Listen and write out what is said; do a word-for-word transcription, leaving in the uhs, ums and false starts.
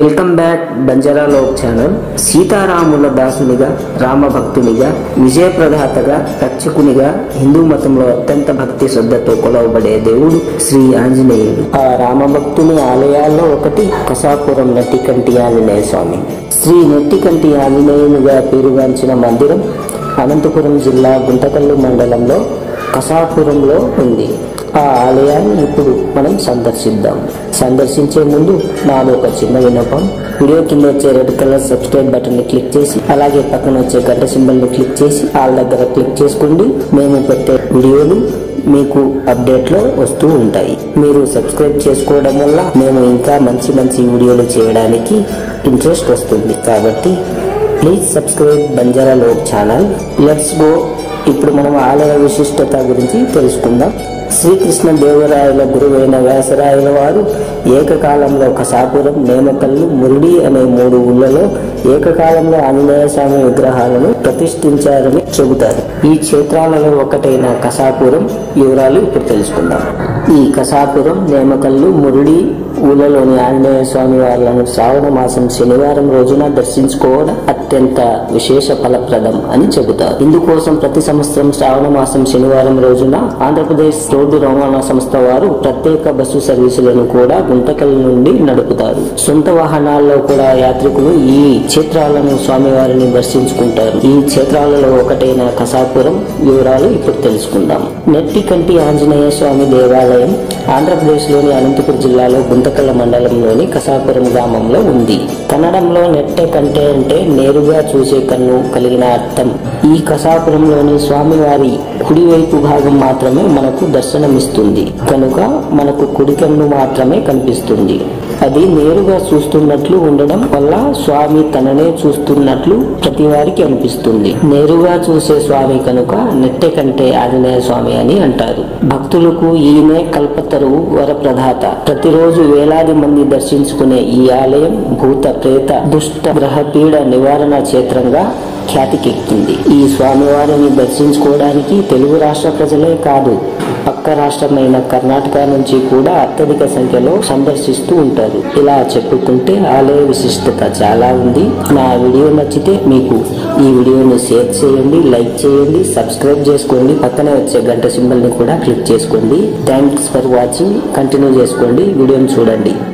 Welcome back Banjara Lok channel. సీతారాముల దాసునిగా, రామభక్తునిగా, విజయ ప్రదాతగా, రక్షకునిగా హిందూ మతంలో అత్యంత భక్తి శ్రద్ధతో కొలవబడే దేవుడు శ్రీ ఆంజనేయుడు. ఆ రామభక్తుని ఆలయాల్లో ఒకటి కసాపురం నెట్టికంటి ఆంజనేయ స్వామి. శ్రీ నెట్టికంటి ఆంజనేయునిగా పేరుగాంచిన మందిరం అనంతపురం జిల్లా గుంతకల్లు మండలంలో కసాపురంలో ఉంది. ఆ ఆలయాన్ని ఇప్పుడు మనం సందర్శిద్దాం. సందర్శించే ముందు నాది ఒక చిన్న విన్నపం. వీడియో కింద వచ్చే రెడ్ కలర్ సబ్స్క్రైబ్ బటన్ ని క్లిక్ చేసి, అలాగే పక్కన వచ్చే గంట సింబల్ ని క్లిక్ చేసి ఆల్ దగ్గర క్లిక్ చేసుకోండి. మేము పెట్టే వీడియోలు మీకు అప్డేట్ లో వస్తూ ఉంటాయి. మీరు సబ్స్క్రైబ్ చేసుకోవడం వల్ల మేము ఇంకా మంచి మంచి వీడియోలు చేయడానికి ఇంట్రెస్ట్ వస్తుంది. కాబట్టి please subscribe Banjara Lok channel. Let's go. ఇప్పుడు మనం ఆలయ విశిష్టత గురించి తెలుసుకుందాం. శ్రీకృష్ణ దేవరాయల గురువైన వ్యాసరాయల వారు ఏకకాలంలో కసాపురం, నేమకల్లు, మురుడి అనే మూడు ఊళ్ళలో ఏకకాలంలో ఆంజనేయ స్వామి విగ్రహాలను ప్రతిష్ఠించారని చెబుతారు. ఈ క్షేత్రాలలో ఒకటైన కసాపురం వివరాలు ఇప్పుడు తెలుసుకుందాం. ఈ కసాపురం, నేమకల్లు, మురుడి ఊళ్ళలోని ఆంజనేయ స్వామి వారిలను శ్రావణ మాసం శనివారం రోజున దర్శించుకోవడం అత్యంత విశేష ఫలప్రదం అని చెబుతారు. ఇందుకోసం ప్రతి సంవత్సరం శ్రావణ మాసం శనివారం రోజున ఆంధ్రప్రదేశ్ రోడ్డు రవాణా సంస్థ వారు ప్రత్యేక బస్సు సర్వీసులను కూడా గుంతకల్ నుండి నడుపుతారు. సొంత వాహనాల్లో కూడా యాత్రికులు ఈ క్షేత్రాలను స్వామివారిని దర్శించుకుంటారు. ఈ క్షేత్రాలలో ఒకటైన కసాపురం వివరాలు ఇప్పుడు తెలుసుకుందాం. నెట్టికంటి ఆంజనేయ స్వామి దేవాలయం ఆంధ్రప్రదేశ్ లోని అనంతపురం జిల్లాలో గుంతకల్ మండలంలోని కసాపురం గ్రామంలో ఉంది. కన్నడంలో నెట్టె కంటే అంటే నేరుగా చూసే కన్ను కలిగిన అర్థం. ఈ కసాపురంలోని స్వామివారి కుడివైపు భాగం మాత్రమే మనకు దర్శనమిస్తుంది కనుక మనకు కుడి కన్ను మాత్రమే కనిపిస్తుంది. అది నేరుగా చూస్తున్నట్లు ఉండడం వల్ల స్వామి తననే చూస్తున్నట్లు ప్రతి వారికి అనిపిస్తుంది. నేరుగా చూసే స్వామి కనుక నెట్టె కంటే ఆంజనేయ స్వామి అని అంటారు. భక్తులకు ఈయనే కల్పతరువు, వరప్రదాత. ప్రతిరోజు వేలాది మంది దర్శించుకునే ఈ ఆలయం భూత, ప్రేత, దుష్ట గ్రహ పీడ నివారణ క్షేత్రంగా ఖ్యాతికెక్కింది. ఈ స్వామివారిని దర్శించుకోవడానికి తెలుగు రాష్ట్ర ప్రజలే కాదు, పక్క రాష్ట్రమైన కర్ణాటక నుంచి కూడా అత్యధిక సంఖ్యలో సందర్శిస్తూ ఉంటారు. ఇలా చెప్పుకుంటే ఆలయ విశిష్టత చాలా ఉంది. నా వీడియో నచ్చితే మీకు ఈ వీడియోని షేర్ చేయండి, లైక్ చేయండి, సబ్స్క్రైబ్ చేసుకోండి, పక్కనే వచ్చే గంట సింబల్ ని కూడా క్లిక్ చేసుకోండి. Thanks for watching. కంటిన్యూ చేసుకోండి, వీడియోని చూడండి.